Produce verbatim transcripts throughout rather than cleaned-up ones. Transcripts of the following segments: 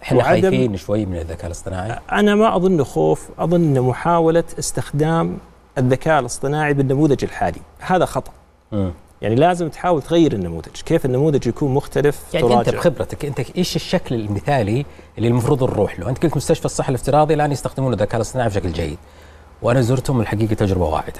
احنا خايفين شوي من الذكاء الاصطناعي. انا ما اظن خوف، اظن محاوله استخدام الذكاء الاصطناعي بالنموذج الحالي، هذا خطأ. م. يعني لازم تحاول تغير النموذج، كيف النموذج يكون مختلف. يعني تراجع. انت بخبرتك انت ايش الشكل المثالي اللي المفروض نروح له؟ انت قلت مستشفى الصحه الافتراضي الان يستخدمون الذكاء الاصطناعي بشكل جيد، وانا زرتهم الحقيقه تجربه واعده.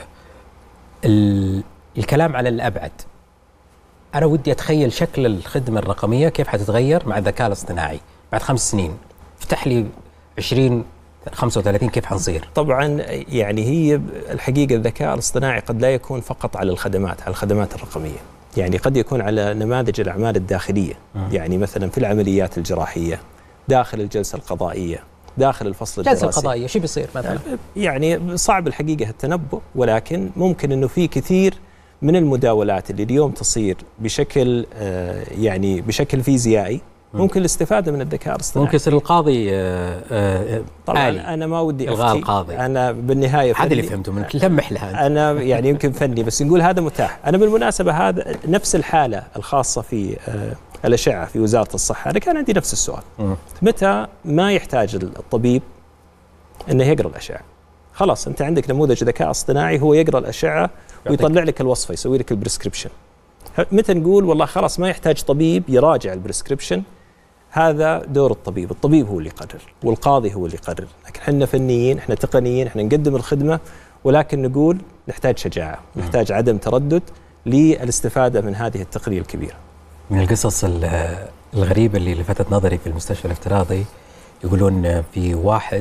الكلام على الابعد، انا ودي اتخيل شكل الخدمه الرقميه كيف حتتغير مع الذكاء الاصطناعي بعد خمس سنين. افتح لي عشرين خمسة وثلاثين كيف حنصير؟ طبعا يعني هي الحقيقه الذكاء الاصطناعي قد لا يكون فقط على الخدمات، على الخدمات الرقميه، يعني قد يكون على نماذج الاعمال الداخليه، م. يعني مثلا في العمليات الجراحيه، داخل الجلسه القضائيه، داخل الفصل الدراسي. الجلسه القضائيه شو بيصير مثلا؟ يعني صعب الحقيقه التنبؤ، ولكن ممكن انه في كثير من المداولات اللي اليوم تصير بشكل آه يعني بشكل فيزيائي ممكن الاستفاده من الذكاء الاصطناعي. ممكن يصير القاضي آه آه طبعا آلي. انا ما ودي الغاء القاضي، انا بالنهايه هذا اللي فهمته منك، لمح لها. انا يعني يمكن فني بس نقول هذا متاح. انا بالمناسبه هذا نفس الحاله الخاصه في آه الاشعه في وزاره الصحه، انا كان عندي نفس السؤال. م. متى ما يحتاج الطبيب انه يقرا الاشعه؟ خلاص انت عندك نموذج ذكاء اصطناعي هو يقرا الاشعه ويطلع لك الوصفه، يسوي لك البريسكريبشن. متى نقول والله خلاص ما يحتاج طبيب يراجع البريسكريبشن؟ هذا دور الطبيب، الطبيب هو اللي يقرر والقاضي هو اللي يقرر، لكن احنا فنيين، احنا تقنيين، احنا نقدم الخدمه، ولكن نقول نحتاج شجاعه، نحتاج عدم تردد للاستفاده من هذه التقنيه الكبيره. من القصص الغريبه اللي لفتت نظري في المستشفى الافتراضي، يقولون في واحد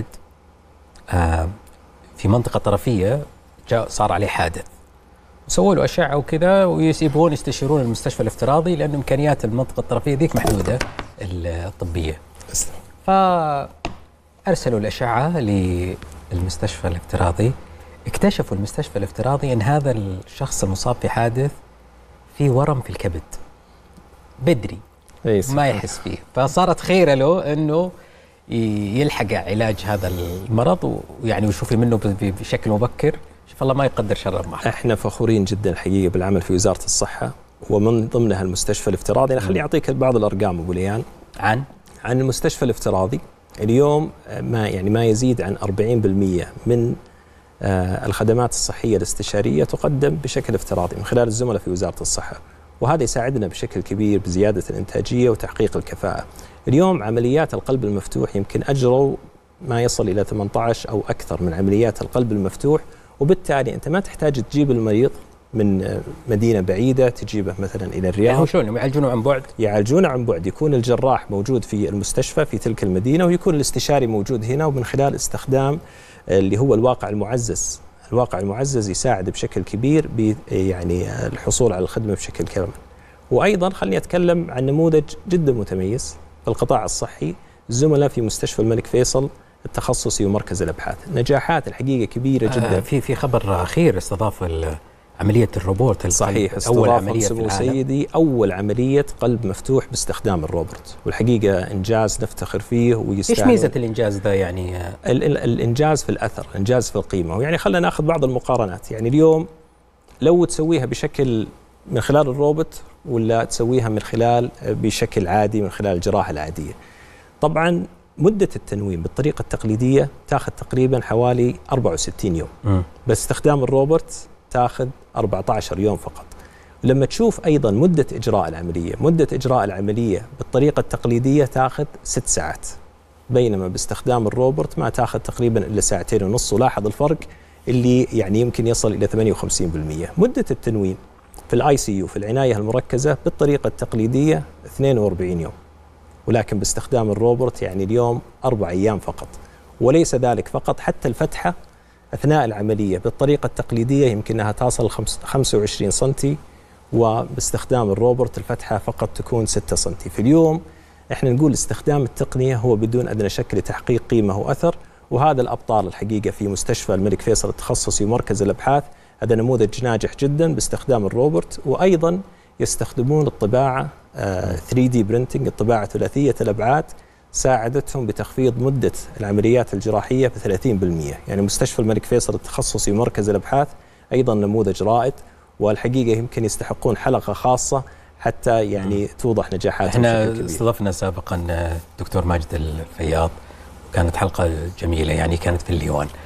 في منطقه طرفيه جاء صار عليه حادث، سووا له اشعه وكذا، ويبغون يستشيرون المستشفى الافتراضي لان امكانيات المنطقه الطرفيه ذيك محدوده الطبيه. فارسلوا الاشعه للمستشفى الافتراضي، اكتشفوا المستشفى الافتراضي ان هذا الشخص المصاب في حادث في ورم في الكبد بدري ما يحس فيه، فصارت خيره له انه يلحق علاج هذا المرض ويعني ويشوف منه بشكل مبكر. شوف الله ما يقدر شر معه. احنا فخورين جدا الحقيقه بالعمل في وزاره الصحه ومن ضمنها المستشفى الافتراضي. انا خليني اعطيك بعض الارقام ابو ليان عن عن المستشفى الافتراضي. اليوم ما يعني ما يزيد عن أربعين بالمئة من آه الخدمات الصحيه الاستشاريه تقدم بشكل افتراضي من خلال الزملاء في وزاره الصحه، وهذا يساعدنا بشكل كبير بزياده الانتاجيه وتحقيق الكفاءه. اليوم عمليات القلب المفتوح يمكن اجروا ما يصل الى ثمانية عشر او اكثر من عمليات القلب المفتوح، وبالتالي انت ما تحتاج تجيب المريض من مدينه بعيده تجيبه مثلا الى الرياض. يعني شلون يعالجونه عن بعد؟ يعالجونه عن بعد، يكون الجراح موجود في المستشفى في تلك المدينه، ويكون الاستشاري موجود هنا، ومن خلال استخدام اللي هو الواقع المعزز. الواقع المعزز يساعد بشكل كبير ب يعني الحصول على الخدمه بشكل كامل. وايضا خليني اتكلم عن نموذج جدا متميز في القطاع الصحي، الزملاء في مستشفى الملك فيصل التخصصي ومركز الابحاث، نجاحات الحقيقه كبيره جدا. آه في في خبر اخير استضاف عمليه الروبوت. صحيح، اول عمليه سمو سيدي اول عمليه قلب مفتوح باستخدام الروبوت، والحقيقه انجاز نفتخر فيه ويستاهل. ايش ميزه الانجاز ذا يعني؟ ال ال الانجاز في الاثر، الانجاز في القيمه، ويعني خلينا ناخذ بعض المقارنات. يعني اليوم لو تسويها بشكل من خلال الروبوت ولا تسويها من خلال بشكل عادي من خلال الجراحه العاديه. طبعا مده التنويم بالطريقه التقليديه تاخذ تقريبا حوالي أربعة وستين يوم، م. باستخدام الروبوت تاخذ أربعة عشر يوم فقط. لما تشوف ايضا مده اجراء العمليه، مده اجراء العمليه بالطريقه التقليديه تاخذ ست ساعات، بينما باستخدام الروبوت ما تاخذ تقريبا الا ساعتين ونص، ولاحظ الفرق اللي يعني يمكن يصل الى ثمانية وخمسين بالمئة. مده التنويم في الاي سي يو في العنايه المركزه بالطريقه التقليديه اثنين وأربعين يوم، ولكن باستخدام الروبوت يعني اليوم أربع أيام فقط. وليس ذلك فقط، حتى الفتحة أثناء العملية بالطريقة التقليدية يمكن أنها تصل خمسة وعشرين سنتي، وباستخدام الروبوت الفتحة فقط تكون ستة سنتي. في اليوم احنا نقول استخدام التقنية هو بدون أدنى شك لتحقيق قيمة وأثر، وهذا الأبطال الحقيقة في مستشفى الملك فيصل التخصصي ومركز الأبحاث. هذا نموذج ناجح جدا باستخدام الروبوت، وأيضا يستخدمون الطباعة ثري دي برينتنج، الطباعة ثلاثية الأبعاد، ساعدتهم بتخفيض مدة العمليات الجراحية بثلاثين بالمئة. يعني مستشفى الملك فيصل التخصصي ومركز الأبحاث أيضا نموذج رائد، والحقيقة يمكن يستحقون حلقة خاصة حتى يعني توضح نجاحاتهم احنا بشكل كبير. استضفنا سابقا الدكتور ماجد الفياض، وكانت حلقة جميلة يعني، كانت في الليوان.